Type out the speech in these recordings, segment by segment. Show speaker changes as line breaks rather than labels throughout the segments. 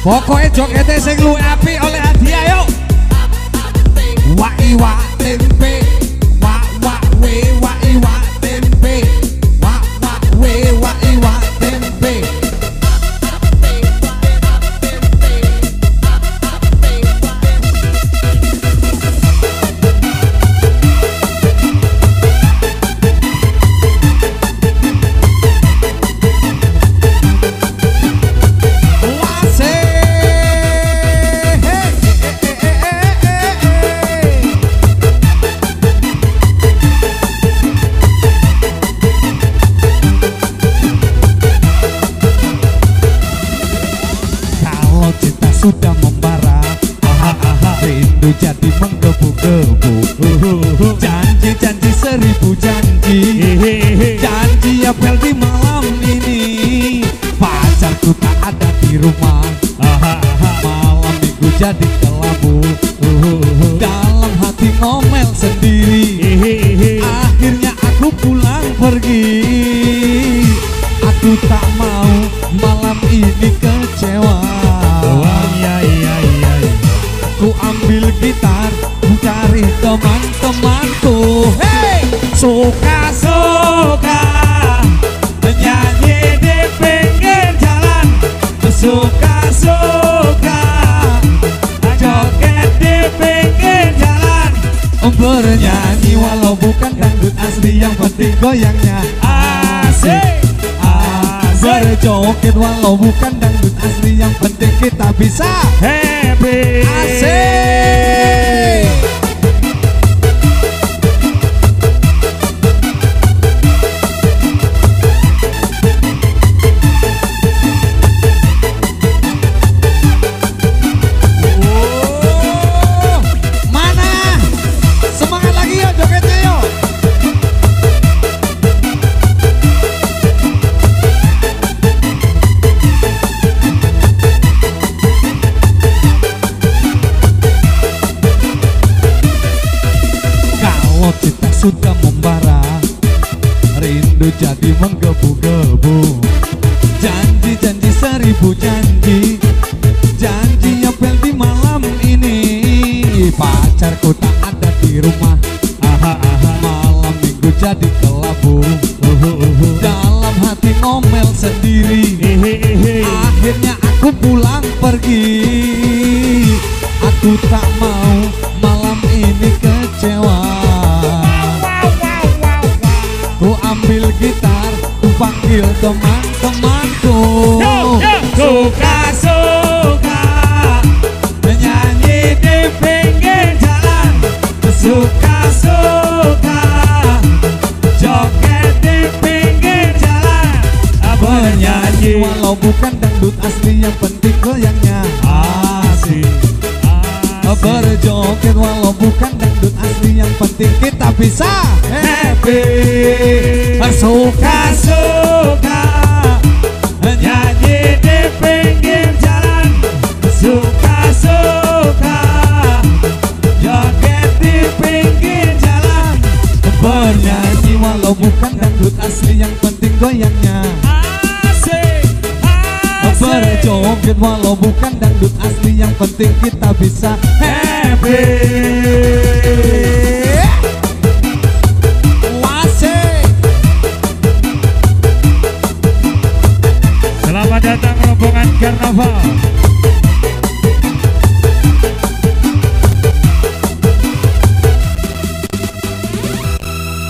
Pokoknya jogete sing luwih apik oleh hadiah yuk. Wak iwak tempe, wak wak we wak iwak tempe, wak wak we wak iwak tempe. Sudah membara, rindu jadi menggebu-gebu. Janji-janji seribu janji, janji apel di malam ini. Pacarku tak ada di rumah, malam minggu jadi kelabu. Dalam hati ngomel sendiri, akhirnya aku pulang pergi. Aku tak mau malam ini kecewa. Ku ambil gitar, cari teman-temanku. Hey, suka-suka nyanyi di pinggir jalan, suka-suka joget di pinggir jalan, bernyanyi walau bukan dangdut asli, yang penting goyangnya asik. Berjoget walau bukan dangdut asli, yang penting kita bisa happy. Asik. Mana? Semangat lagi yuk jogetnya yuk. Cinta sudah membara, rindu jadi menggebu-gebu. Janji-janji seribu janji, janji apel di malam ini. Pacarku tak ada di rumah, malam minggu jadi kelabu. Dalam hati ngomel sendiri, akhirnya aku pulang pergi. Aku tak mau malam ini kecewa. Ku ambil gitar, ku panggil teman-temanku. Suka-suka menyanyi di pinggir jalan, suka-suka joget di pinggir jalan, bernyanyi walau bukan dangdut asli, yang penting goyangnya asik. Berjoget walau bukan dangdut asli, yang penting kita bisa happy. Suka-suka nyanyi di pinggir jalan, suka-suka joget di pinggir jalan, bernyanyi walau bukan dangdut asli, yang penting goyangnya asik. Berjoget walau bukan dangdut asli, yang penting kita bisa happy. Wasik. Selamat datang rombongan karnaval.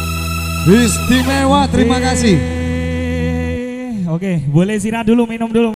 Istimewa, terima kasih.
Oke, boleh istirahat dulu, minum dulu.